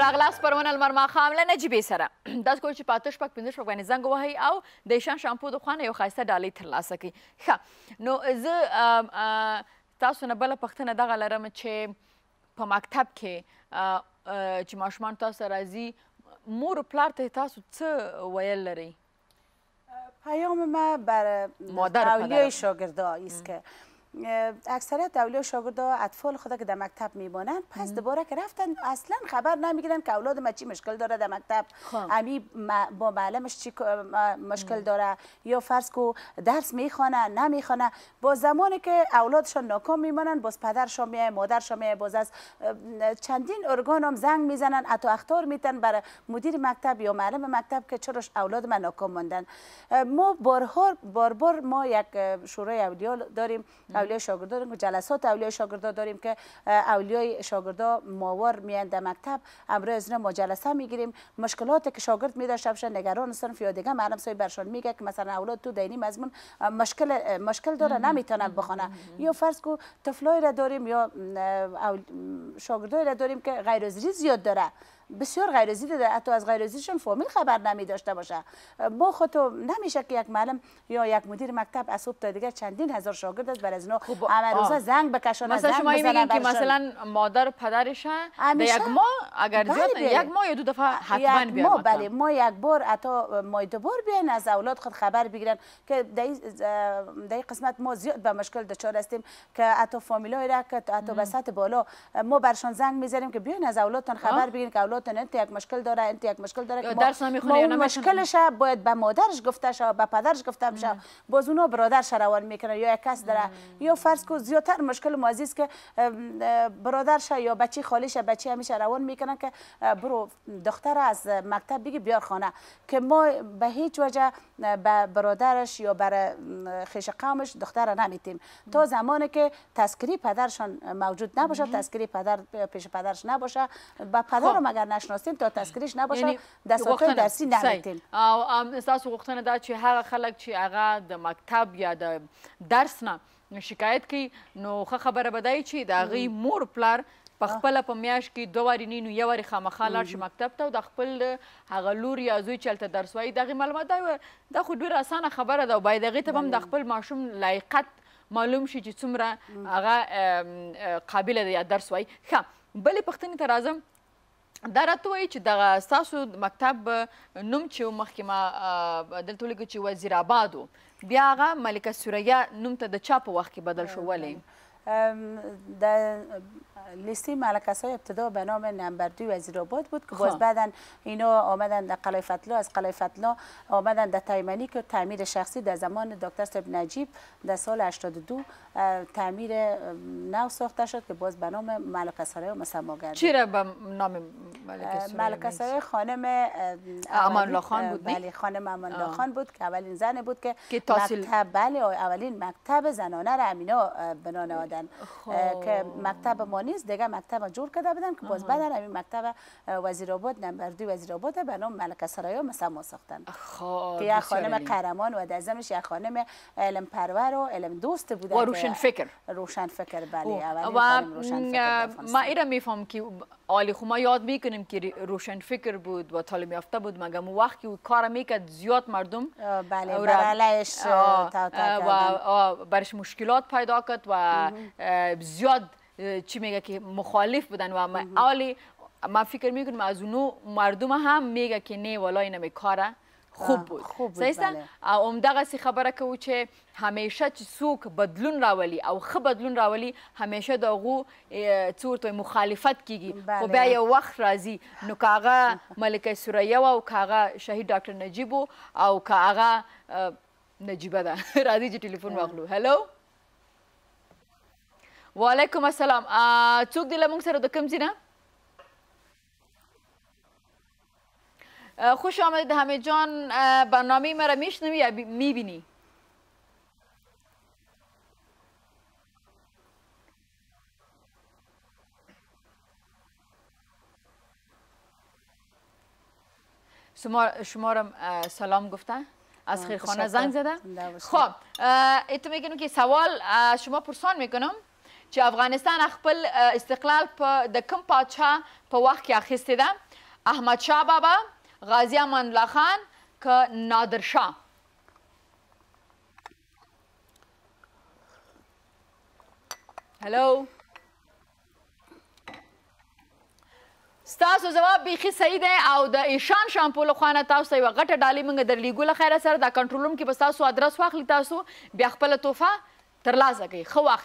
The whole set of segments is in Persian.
راغلاست پرونه لمر ماښام له نجیبې سره داسې کوئ چې په 8 شپږ 15 شپږ باندې زنګ ووهئ او د ایشان شامپو د خوا نه یو ښایسته ډالۍ ترلاسه کړئ. ښه نو زه تاسو نه بله پوښتنه دغه لرم چې په مکتب کې چې ماشومان تاسو ته راځي مور و پلار ته تاسو څه ویل لرئ؟ پیام ما بر اولیای شاگردان است که اکثریت اولیای شاگردان اطفال خود که در مکتب میمانند پس دوباره که رفتن اصلا خبر نمیگیرن که اولاد ما چی مشکل داره در مکتب، امی با معلمش چی مشکل داره، یا فرض کو درس میخوانه نمیخوانه. با زمانی که اولادشان ناکام میمانن باز پدرشان میای مادرشان میای باز از چندین ارگان هم زنگ میزنن حتی اخطار میتن برای مدیر مکتب یا معلم مکتب که چرا اولاد من ناکام ماندن. ما بار ما یک شورای اولیا داریم، اولیای شاگردان داریم، جلسات اولیای شاگردان داریم که اولیای شاگردان ماور میان در مکتب، امروز ما جلسه میگیریم، مشکلاتی که شاگرد میداشته باشه نگران صنف یا دیگه معلم صاحب برشان میگه که مثلا اولاد تو دینی مضمون مشکل داره نمیتونن بخونه، یا فرض کو طفلای را داریم یا شاگردای را داریم که غیرحاضری زیاد داره، بسیار غیرحاضری داره، حتی از غیرحاضریشون فامیل خبر نمی داشته باشه. با خود نمیشه که یک معلم یا یک مدیر مکتب از صبح تا دیگر چندین هزار شاگرد است بر از اینا همه روزا زنگ بکشونه، مثلا شما میگین که مثلا مادر پدرش یک ماه اگر زیاد یک ماه یا دو دفعه حتما بیان. بله ما یک بار حتی ماه دو بار بیان از اولاد خود خبر بگیرن که در قسمت ما زیاد به مشکل دچار هستیم که حتی فامیلای را که حتی به سطح بالا ما برشان زنگ میزنیم که بیاین از اولادتان خبر بگیرین که اولادتان انت یک مشکل داره، انت یک مشکل داره که درس نمیخونه یا مشکلش باید به مادرش گفته شه، به پدرش گفته بشه، باز اونا برادرش روان میکنه یا یک کس داره، یا فرض کو زیادتر مشکل مازی است که برادرش یا بچی خالیش بچی همیشه روان میکنن که برو دختر از مکتب بگی بیار خانه، که ما به هیچ وجه به برادرش یا برای خویش قومش دختر نمیتیم تا زمانی که تذکری پدرشان موجود نباشه، تذکری پدر پیش پدرش نباشه، با پدرم اگر نشناسیم تا تذکریش نباشه دستورات درسی نمیتیم. تاسو غوښتنه ده چې هغه خلک چې هغه د مکتب یا د درس نه شکایت کوي نو ښه خبره به دا چې د هغوی مور پلار په خپله په میاشت کې 2 وارې نه نو یو وارې خامخا لاړ شي مکتب ته او د خپل هغه لور یا زوی چې هلته درس وایي د هغې معلومات دا خو ډېره اسانه خبره ده او باید هغې ته به هم د خپل ماشوم لایقت معلوم شي چې څومره هغه قابله ده یا درس وایي. ښه بلې پوښتنې ته راځم، دا راته وایي چې دغه ستاسو مکتب نوم چې و مخکې ما دلته ولیکو چې وزیر آباد و، بیا هغه ملکه سوریه نوم ته د چا په وخت کې بدل شو ولې؟ در لیستی ملکه سرای ابتدا به نام نمبر 2 وزیر آباد بود که باز بعدا اینا آمدن در قلعه فتلا، از قلعه فتلا آمدن در تایمنی که تعمیر شخصی در زمان دکتر صاحب نجیب در سال 82 تعمیر نو ساخته شد که باز به نام ملکه سرای مسما گردید. چرا به نام ملکه سرای؟ ملکه سرای خانم امان الله خان بود. بله خانم امان الله خان بود که اولین زن بود که تحصیل بله اولین مکتب زنانه را امینا بنا نهادن که مکتب ما نیست دیگه مکتب جور کرده بودن که باز بعدا همین مکتب وزیر آباد نمبر 2 وزیر آباد به نام ملکه سرای مسما ساختن که یک خانم قهرمان و دزمش یک خانم علم پرور و علم دوست بودن و روشن فکر بله اولین خانم روشن فکر. ما ایرا میفهم که آلی خو ما یاد میکنیم که روشن فکر بود و تعلیم یافته بود مگه اون وقت که کار میکرد زیاد مردم بله برایش و برش مشکلات پیدا کرد و زیاد چی میگه که مخالف بودن و آلی ما فکر میکنم از اونو مردم هم میگه که نه والا اینم کار خوب بود. صحیح او دغسې خبره کوو چې همیشه چې څوک بدلون راولي او ښه بدلون راولي همیشه د هغو څه ورته وایي مخالفت کیږي خو بیا یو وخت راځي نو که هغه ملکه سوریه وه او که هغه شهید ډاکټر نجیب و او که هغه نجیبه ده راځي چې ټلیفون واخلو. هلو وعلیکم السلام، څوک دی له موږ سره د کوم ځای نه؟ خوش آمدید همه جان، برنامه مرا میشنوی یا میبینی؟ شمارم سلام گفته از خیرخانه زنگ زده. خب اتو میگم که سوال شما پرسان میکنم چې افغانستان خپل استقلال په د کوم پادشاه په وخت کې اخیستی ده احمد شاه بابا، غازی امان الله خان که نادر شاه؟ هلو، ستاسو جواب بیخي صحیح دی او د ایشان شامپو لخوا تاسو ته یوه غټه ډالۍ موږ درلیږو له خیره سره. دا کنټرول روم کې به ستاسو ادرس واخلي، تاسو بیا خپله تحفه ترلاسه کوئ. ښه وخت،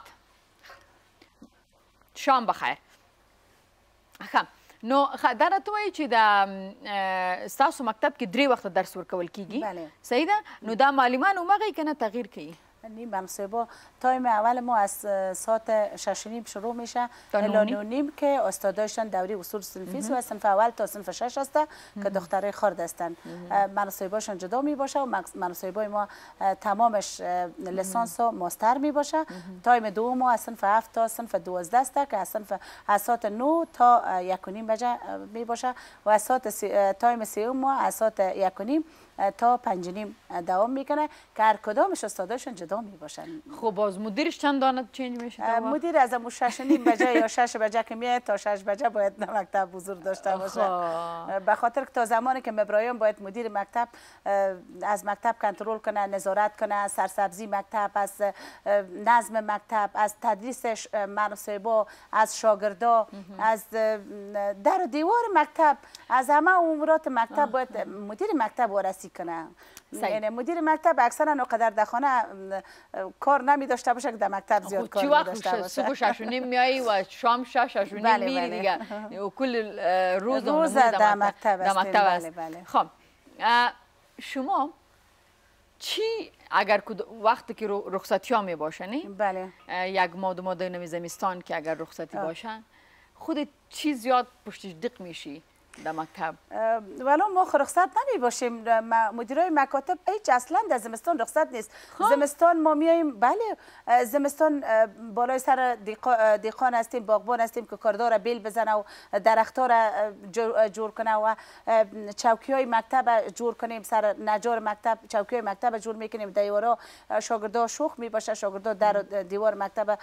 شام بخیر. ښه نو دا راته وایي چې د ستاسو مکتب کې 3 وخته درس ورکول کیږي، صحیح ده؟ نو دا معلمان همغه که نه تغییر کوي؟ نیم منصوبا تایم اول ما از ساعت 6:30 شروع میشه الی 9:30 که استادایشان دوری اصول صنفی است و از صنف اول تا صنف 6 است که دخترای خرد هستند. منصوباشان جدا می باشه و منصوبای ما تمامش لیسانس و ماستر می باشه. تایم دوم ما از صنف 7 تا صنف 12 است که از ساعت 9 تا 1:30 بجه می باشه و از تایم سوم ما از ساعت 1:30 تا 5:30 دوام میکنه که هر کدامش استاداشون جدا می باشن. خب باز مدیرش چند دانه چنج میشه؟ مدیر از 6:30 بجه یا 6 بجه که میاد تا 6 بجه باید مکتب حضور داشته باشه. به خاطر که تا زمانی که مبرایان باید مدیر مکتب از مکتب کنترل کنه، نظارت کنه، سرسبزی مکتب، از نظم مکتب، از تدریس منصوبا، از شاگردا، از در و دیوار مکتب، از همه امورات مکتب باید مدیر مکتب وارسی کنه. یعنی مدیر مکتب اکثرا اونقدر در خانه کار نمی داشته باشه که در مکتب زیاد کار می داشته باشه. صبح 6:30 میایی و شام 6:30 میری دیگه و کل روز در مکتب است. خب شما چی اگر وقتی که رخصتی ها می باشه نه؟ بله. 1 ماه 2 ماه زمستان که اگر رخصتی باشه خود چی زیاد پشتش دق میشی در مکتب؟ ولو ما رخصت نمی باشیم، مدیرای مکاتب هیچ اصلا در زمستان رخصت نیست. زمستان ما میاییم، بله زمستان بالای سر دیقان هستیم، باغبان هستیم که کاردار بیل بزنه و درختار جور کنه و چوکی های مکتب جور کنیم، سر نجار مکتب چوکی های مکتب جور میکنیم، دیوارا شاگردا شوخ می باشه، شاگردا در دیوار مکتب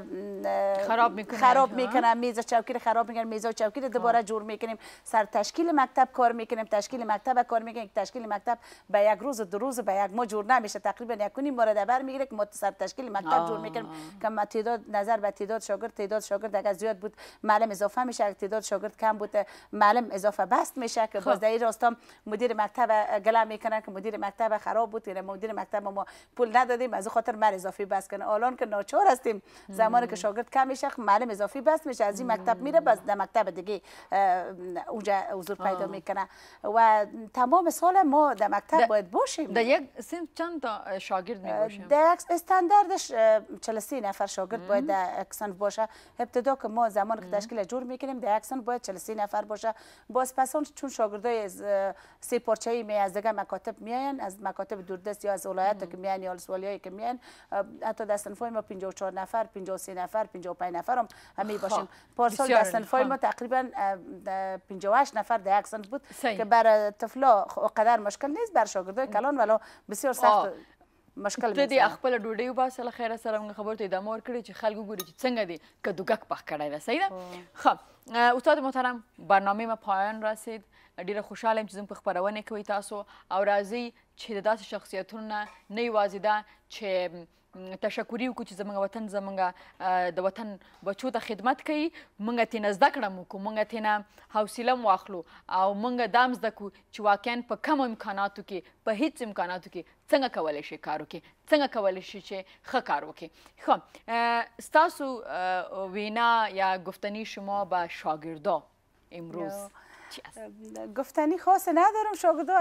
خراب میکنه، میز چوکی خراب میکنه، میز چوکی دوباره جور میکنیم، سر تشکیل مکتب کار میکنیم، تشکیل مکتب کار میکنیم. تشکیل مکتب به 1 روز 2 روز به 1 ماه جور نمیشه، تقریبا 1.5 ماه در میگیره که ما سر تشکیل مکتب جور میکنیم که تعداد نظر به تعداد شاگرد اگر زیاد بود معلم اضافه میشه، تعداد شاگرد کم بود معلم اضافه بست میشه که باز در این راستا مدیر مکتب گله میکنن که مدیر مکتب خراب بود، یعنی مدیر مکتب ما پول ندادیم از خاطر مر اضافی بس کنه. الان که ناچار هستیم زمانی که شاگرد کم میشه معلم اضافی بس میشه، از این مکتب میره باز در مکتب دیگه اونجا حضور پیدا میکنه و تمام سال ما در مکتب باید باشیم. در یک صنف چند تا شاگرد می باشیم؟ در استانداردش 43 نفر شاگرد باید در یک صنف باشه. ابتدا که ما زمان که تشکیل جور میکنیم در یک صنف باید 43 نفر باشه. باز پسان چون شاگردای 3 پارچه‌ای می از دیگه مکاتب میاین، از مکاتب دوردست یا از ولایت که میاین یا از ولیایی که میاین، حتی در صنفای ما 54 نفر، 53 نفر، 55 نفر هم می باشیم. پارسال در صنفای ما تقریبا 58 نفر در یک صنف بود که برای طفلا قدر مشکل نیست، بر شاگردای کلان ولو بسیار سخت مشکل میشه. ته دې خپل ډوډۍ وباسه له خیره سره موږ خبرو ته ادامه ورکړې چې خلکو ګوري چې څنګه دې کدوګک پخ کړی ده. صحیح ده؟ ښه استاد محترم، برنامه ما پایان رسید. ډیره خوشحاله یم چې زموږ په خپرونې کوي تاسو او راځئ چې د داسې شخصیتونو نه نه یوازې ده چې تشکري وکړو چې زموږ وطن زموږ د وطن بچو ته خدمت کوي، موږ ترې نه زده کړه وکړو، موږ ترې نه حوصله واخلو او موږ دا هم زده کړو چې واقعا په کمو امکاناتو کې، په هیڅ امکاناتو کې څنګه کولی شي کار وکړي، څنګه کولی شي چې ښه کار وکړي. ښه ستاسو وینا یا گفتنی شما به شاگردا امروز گفتنی خاص ندارم.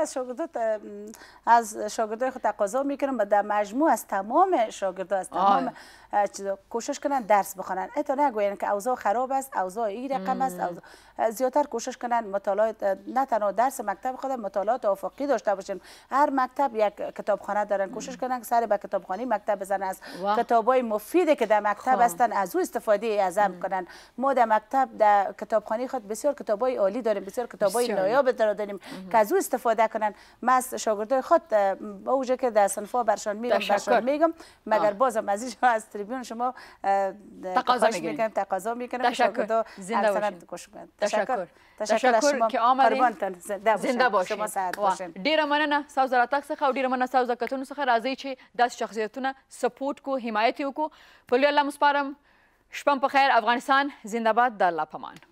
از شاگردای خود تقاضا میکنم و در مجموع از تمام شاگردا از تمام کوشش کنن درس بخونن. اتا نگوین که اوضاع خراب است، اوضاع این رقم است، زیادتر کوشش کنن مطالعات، نه تنها درس مکتب خود، مطالعات افقی داشته باشن. هر مکتب یک کتابخانه دارن، کوشش کنن که سر به کتابخانه مکتب بزنن، از کتابای مفیدی که در مکتب هستن از او استفاده اعظم کنن. ما در مکتب در کتابخانه خود بسیار کتابای عالی داریم، بسیار بسیار کتابای نایاب داریم که از او استفاده کنن. من از شاگردای خود با وجه که در صنفا برشان میگم مگر بازم از اینجا از تریبیون شما تقاضا میکنم شاگردا زنده باشین. تشکر که آمدین. زنده باشین. ډیره مننه تاسو راتګ څخه او ډیره مننه تاسو کتونو څخه. راځئ چې داسې شخصیتونه سپورټ کو حمایت یې وکړو. په لوی الله مو سپارم. شپه په خیر. افغانستان زنده باد. د الله په امان.